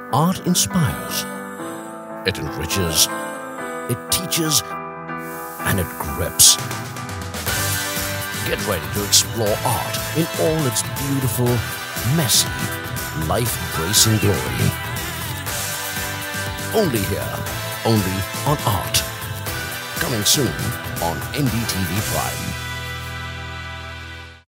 Art inspires, it enriches, it teaches, and it grips. Get ready to explore art in all its beautiful, messy, life-bracing glory. Only here, only on Art. Coming soon on NDTV Prime.